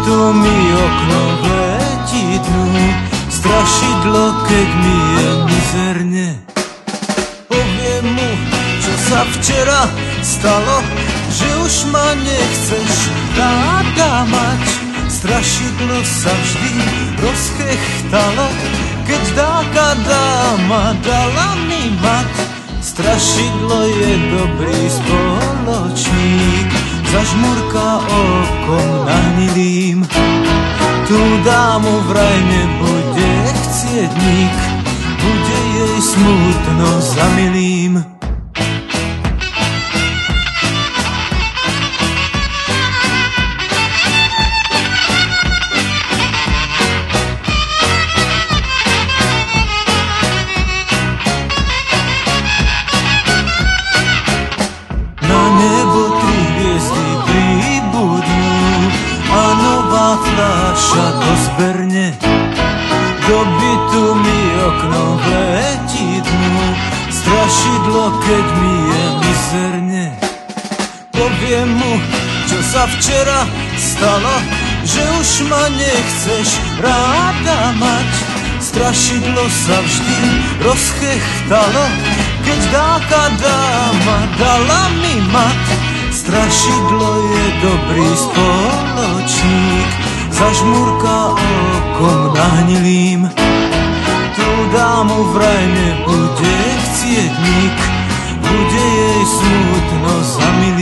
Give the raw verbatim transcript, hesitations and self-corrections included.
bytu mi okno letí dnu, strašidlo, keď mi je mizerne. Poviem mu, čo sa včera stalo, že už ma nechceš ráda mať. Strašidlo sa vždy rozchechtalo, keď dáka dáma dala mi mať. Strašidlo je dobrý spoločník, zažmurka okom nahnilým. Tu dámu vraj nebude chcieť nik, bude jej smutno za milým. Fľaša to zberne, do bytu mi okno letí dnu, strašidlo, keď mi je mizerne. Poviem mu, čo sa včera stalo, že už ma nechceš ráda mať. Strašidlo sa vždy rozchechtalo, keď dáka dáma dala mi mať. Strašidlo je dobrý spoločník, zažmurka okom nahnilým. Tu dámu vraj nebude chcieť nik, bude jej smutno za milým.